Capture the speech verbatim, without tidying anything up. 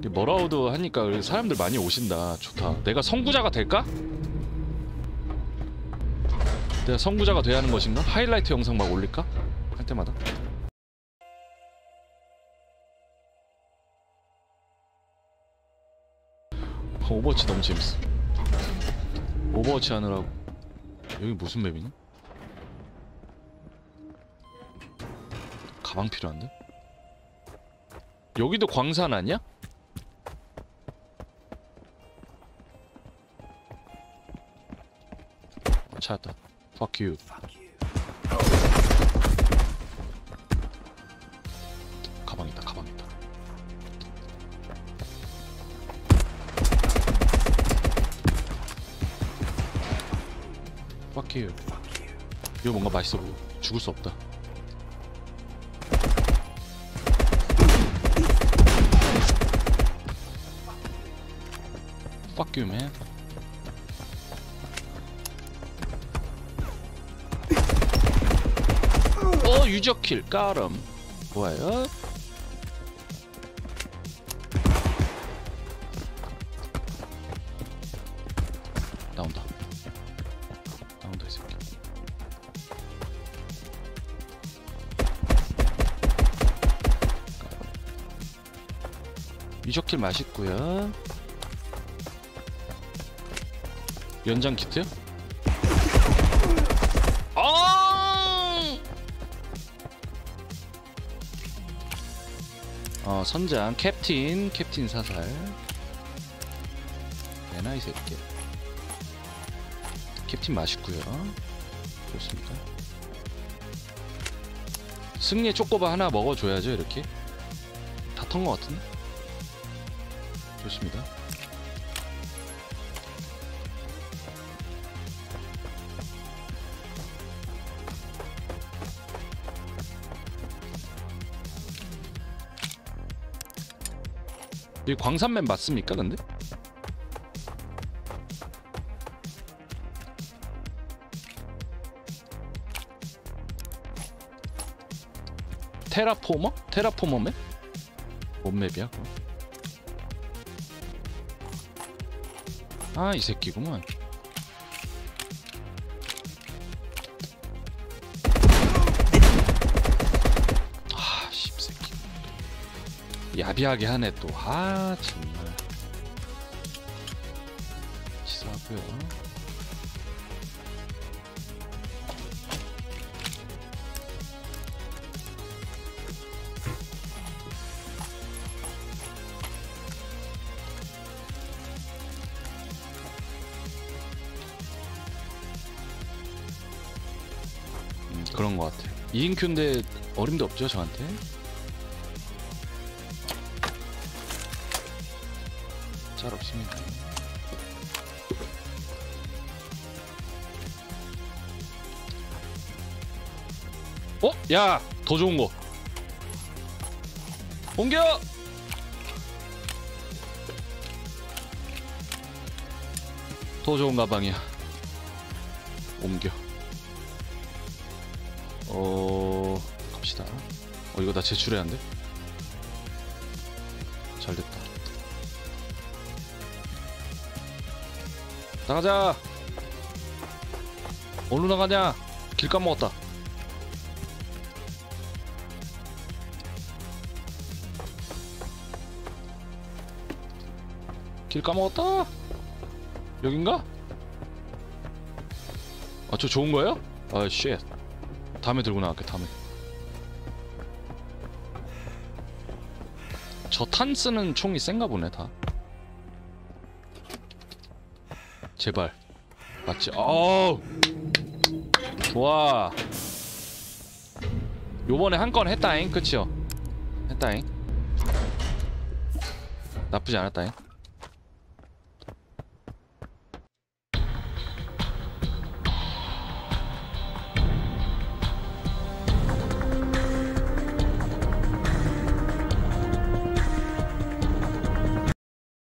머라우드 하니까 사람들 많이 오신다. 좋다. 내가 선구자가 될까? 내가 선구자가 돼야 하는 것인가? 하이라이트 영상 막 올릴까? 할 때마다. 오버워치 너무 재밌어. 오버워치 하느라고. 여기 무슨 맵이냐? 가방 필요한데? 여기도 광산 아니야? 찾았다. Fuck you. 가방 있다, 가방 있다. Fuck you. 이거 뭔가 맛있어 보여. 죽을 수 없다. Fuck you, man. 어, 유저킬 까름. 좋아요. 나온다. 나온다 이 새끼. 유저킬 맛있고요. 연장 키트요? 아! 어, 선장 캡틴 캡틴 사살. 내나 이 새끼. 캡틴 맛있고요. 좋습니다. 승리의 초코바 하나 먹어줘야죠. 이렇게 다 턴 것 같은데. 좋습니다. 이 광산맨 맞습니까 근데? 테라포머? 테라포머맨? 뭔 맵이야 그거? 아, 이 새끼구만. 아, 씹새끼. 야비하게 하네 또. 아, 정말. 치사하고요. 그런 것 같아. 이인큐인데 어림도 없죠 저한테. 잘 없습니다. 어? 야! 더 좋은 거 옮겨! 더 좋은 가방이야. 옮겨. 어... 갑시다. 어, 이거 나 제출해야 한대? 잘됐다. 나가자! 어디로 나가냐? 길 까먹었다. 길 까먹었다? 여긴가? 아, 저 좋은 거예요? 아, 쉣. 다음에 들고 나갈게. 다음에. 저 탄 쓰는 총이 센가 보네 다. 제발 맞지? 어우 좋아. 요번에 한 건 했다잉. 그치요? 했다잉. 나쁘지 않았다잉.